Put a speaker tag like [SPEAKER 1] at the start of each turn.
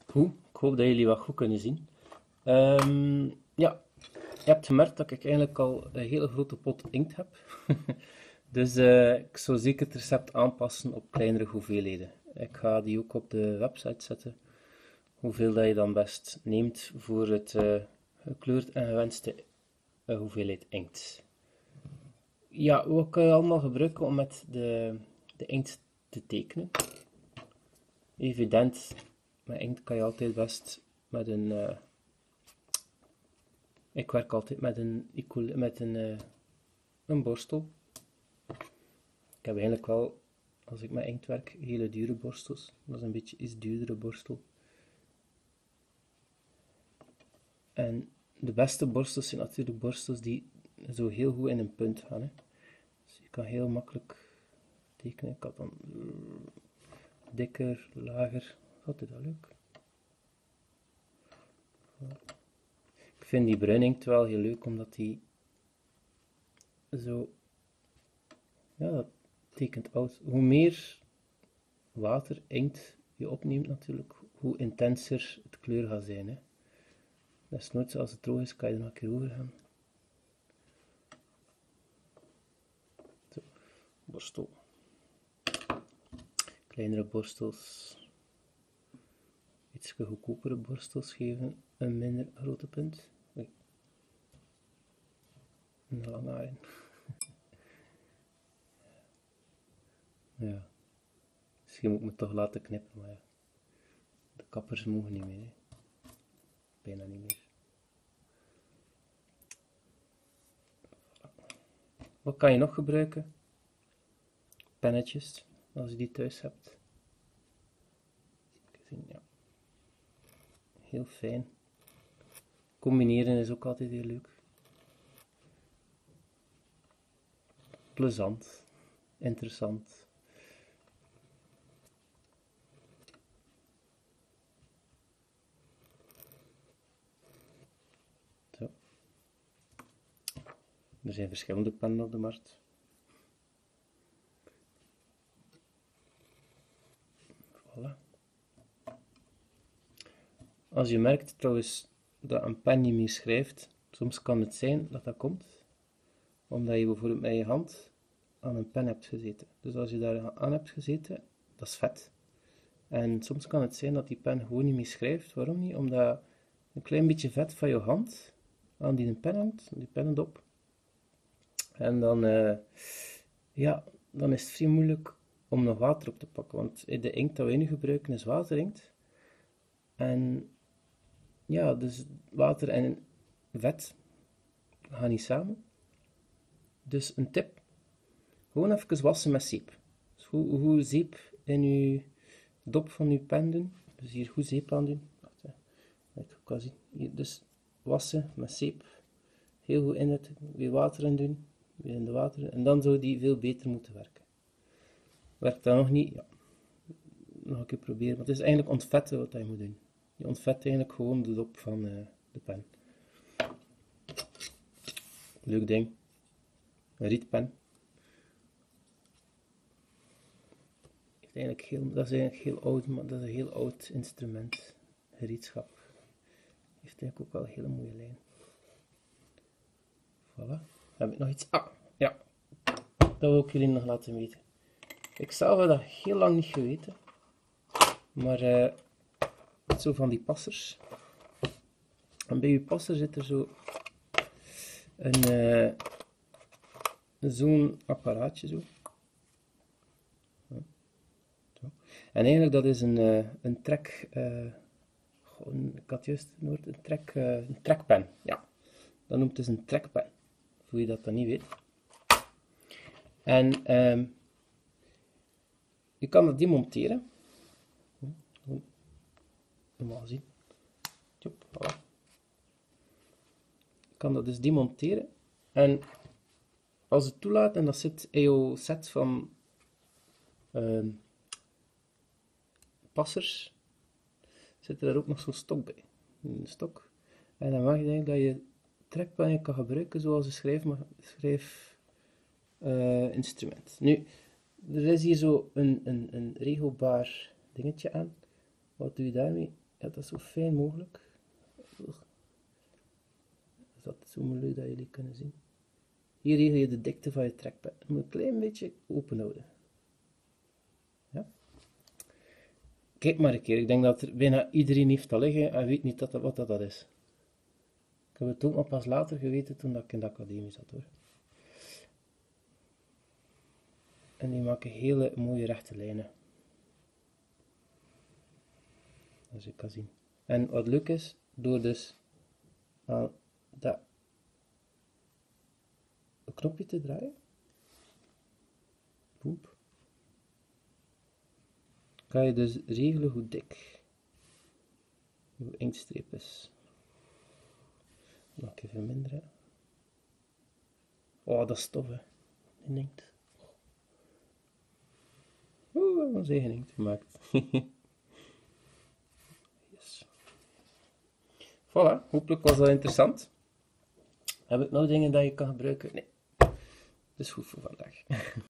[SPEAKER 1] Goed, ik hoop dat jullie wat goed kunnen zien. Ja, je hebt gemerkt dat ik eigenlijk al een hele grote pot inkt heb. Dus ik zou zeker het recept aanpassen op kleinere hoeveelheden. Ik ga die ook op de website zetten. Hoeveel dat je dan best neemt voor het gekleurd en gewenste hoeveelheid inkt. Ja, wat kan je allemaal gebruiken om met de inkt te tekenen? Evident, met inkt kan je altijd best met een... ik werk altijd met een borstel. Ik heb eigenlijk wel, als ik met inkt werk, hele dure borstels. Dat is een beetje iets duurdere borstel. En de beste borstels zijn natuurlijk borstels die zo heel goed in een punt gaan. Hè. Dus je kan heel makkelijk tekenen. Ik had dan dikker, lager. Wat is dat leuk? Ik vind die bruin inkt wel heel leuk, omdat die zo... Ja, dat tekent oud. Hoe meer water, inkt je opneemt natuurlijk, hoe intenser het kleur gaat zijn. Hè. Dat is nooit als het droog is, kan je er nog een keer over gaan. Zo, borstel. Kleinere borstels, iets goedkopere borstels geven een minder grote punt. Oei. Een lange haring. Ja, misschien moet ik me toch laten knippen, maar ja, de kappers mogen niet meer. Hè. Bijna niet meer. Wat kan je nog gebruiken? Pennetjes, als je die thuis hebt. Ja. Heel fijn. Combineren is ook altijd heel leuk. Plezant. Interessant. Zo. Er zijn verschillende pennen op de markt. Voilà. Als je merkt trouwens dat een pen niet meer schrijft, soms kan het zijn dat dat komt omdat je bijvoorbeeld met je hand aan een pen hebt gezeten. Dus als je daar aan hebt gezeten, dat is vet. En soms kan het zijn dat die pen gewoon niet meer schrijft. Waarom niet? Omdat een klein beetje vet van je hand aan die pen hangt, die pennendop. En dan, ja, dan is het vrij moeilijk om nog water op te pakken. Want de inkt dat wij nu gebruiken is waterinkt. En ja, dus water en vet gaan niet samen. Dus een tip, gewoon even wassen met zeep. Dus goed zeep in je dop van je pen doen. Dus hier goed zeep aan doen. Wacht, hè. Dat ik kan zien. Hier, dus wassen met zeep. Heel goed inzetten. Weer water in doen. Weer in de water. En dan zou die veel beter moeten werken. Werkt dat nog niet? Ja. Nog een keer proberen. Want het is eigenlijk ontvetten wat je moet doen. Je ontvet eigenlijk gewoon de dop van de pen. Leuk ding. Een rietpen. Dat is eigenlijk heel oud, maar dat is een heel oud instrument. Rietschap. Heeft eigenlijk ook wel een hele mooie lijn. Voilà. Heb ik nog iets? Ah, ja. Dat wil ik jullie nog laten weten. Ik zelf heb dat heel lang niet geweten. Maar zo van die passers. En bij je passer zit er zo zo'n apparaatje zo. En eigenlijk dat is een trek, ik had juist het woord, een trekpen. Ja, dat noemt dus een trekpen. Voor je dat dan niet weet. En je kan dat demonteren. Normaal gezien. Voilà. Je kan dat dus demonteren. En als het toelaat, en dat zit in jouw set van passers, zit er daar ook nog zo'n stok bij. Een stok. En dan mag je denk dat je trekpen kan gebruiken zoals een schrijfinstrument. Nu, er is hier zo een regelbaar dingetje aan. Wat doe je daarmee? ja, dat zo fijn mogelijk. Is dat zo moeilijk dat jullie kunnen zien? Hier regel je de dikte van je trekpad. Je moet een klein beetje open houden. Ja? Kijk maar een keer, ik denk dat er bijna iedereen heeft dat liggen en weet niet wat dat is. Ik heb het ook nog pas later geweten toen ik in de academie zat hoor. En die maken hele mooie rechte lijnen. Als je kan zien. En wat leuk is, door dus dat knopje te draaien, poep, kan je dus regelen hoe dik je inktstreep is. Nog even verminderen. Oh, dat is tof hè, in inkt. Oeh, onze eigen inkt gemaakt. Yes. Voilà, hopelijk was dat interessant. Heb ik nog dingen dat je kan gebruiken? Nee, dat is goed voor vandaag.